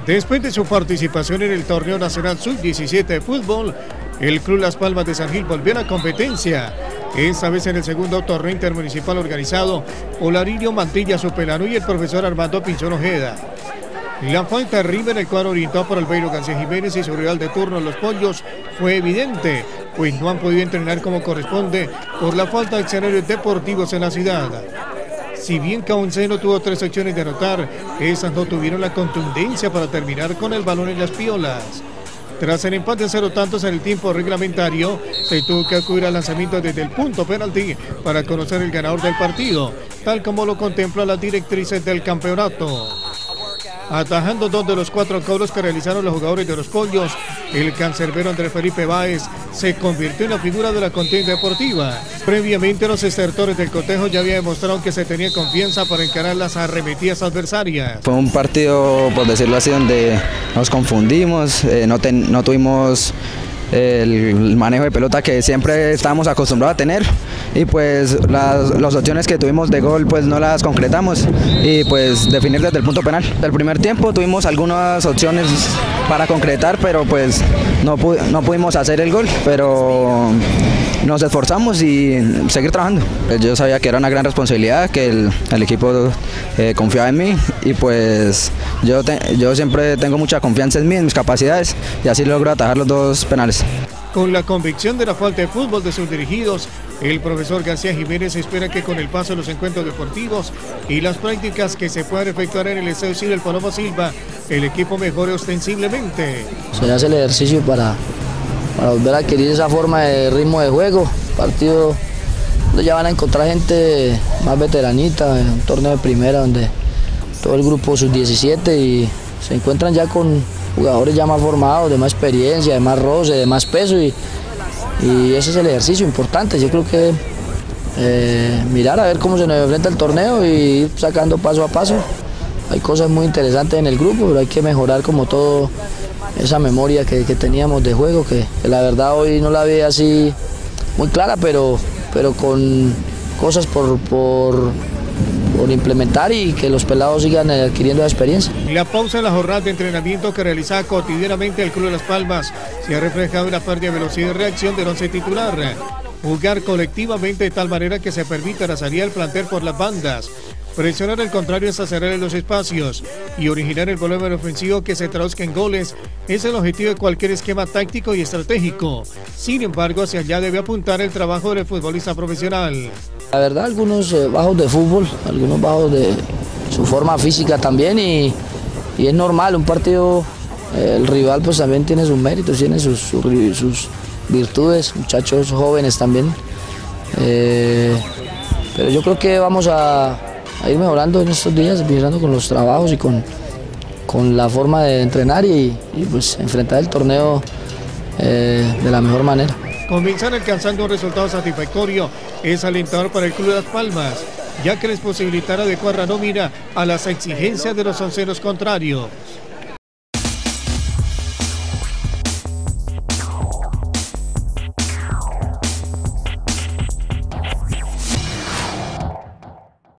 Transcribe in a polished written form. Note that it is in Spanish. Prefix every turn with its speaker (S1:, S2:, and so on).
S1: Después de su participación en el torneo nacional sub-17 de fútbol, el Club Las Palmas de San Gil volvió a la competencia, esta vez en el segundo torneo intermunicipal organizado por Larinio Mantilla Supelano y el profesor Armando Pinzón Ojeda. La falta arriba en el cuadro orientado por Albeiro García Jiménez y su rival de turno, Los Pollos, fue evidente, pues no han podido entrenar como corresponde por la falta de escenarios deportivos en la ciudad. Si bien Caunceno tuvo 3 acciones de anotar, esas no tuvieron la contundencia para terminar con el balón en las piolas. Tras el empate a 0 tantos en el tiempo reglamentario, se tuvo que acudir al lanzamiento desde el punto penalti para conocer el ganador del partido, tal como lo contempla las directrices del campeonato. Atajando 2 de los 4 cobros que realizaron los jugadores de Los Pollos, el cancerbero Andrés Felipe Báez se convirtió en la figura de la contienda deportiva. Previamente los estertores del cotejo ya habían demostrado que se tenía confianza para encarar las arremetidas adversarias.
S2: Fue un partido, por decirlo así, donde nos confundimos, no tuvimos el manejo de pelota que siempre estábamos acostumbrados a tener, y pues las opciones que tuvimos de gol pues no las concretamos, y pues definir desde el punto penal. Del primer tiempo tuvimos algunas opciones para concretar, pero pues no pudimos hacer el gol, pero nos esforzamos y seguir trabajando. Yo sabía que era una gran responsabilidad, que el equipo confiaba en mí, y pues yo siempre tengo mucha confianza en mí, en mis capacidades, y así logro atajar los 2 penales.
S1: Con la convicción de la falta de fútbol de sus dirigidos, el profesor García Jiménez espera que con el paso de los encuentros deportivos y las prácticas que se puedan efectuar en el Estadio Ciro del Paloma Silva, el equipo mejore ostensiblemente.
S3: Se hace el ejercicio para volver a adquirir esa forma de ritmo de juego, partido donde ya van a encontrar gente más veteranita, un torneo de primera donde todo el grupo sub-17 y se encuentran ya con jugadores ya más formados, de más experiencia, de más roce, de más peso, y ese es el ejercicio importante. Yo creo que mirar a ver cómo se nos enfrenta el torneo y ir sacando paso a paso. Hay cosas muy interesantes en el grupo, pero hay que mejorar como todo esa memoria que teníamos de juego, que la verdad hoy no la veía así muy clara, pero con cosas por implementar y que los pelados sigan adquiriendo la experiencia.
S1: La pausa en la jornada de entrenamiento que realizaba cotidianamente el Club de Las Palmas se ha reflejado en la pérdida de velocidad y reacción del 11 titular. Jugar colectivamente de tal manera que se permita la salida del plantel por las bandas, presionar al contrario hasta cerrar en los espacios y originar el volumen ofensivo que se traduzca en goles es el objetivo de cualquier esquema táctico y estratégico. Sin embargo, hacia allá debe apuntar el trabajo del futbolista profesional.
S3: La verdad, algunos bajos de fútbol, algunos bajos de su forma física también, y es normal, un partido, el rival pues también tiene sus méritos, tiene sus virtudes, muchachos jóvenes también, pero yo creo que vamos a ir mejorando en estos días, mejorando con los trabajos y con la forma de entrenar y pues enfrentar el torneo de la mejor manera.
S1: Comenzar alcanzando un resultado satisfactorio es alentador para el Club de Las Palmas, ya que les posibilitará adecuar la nómina a las exigencias de los onceros contrarios.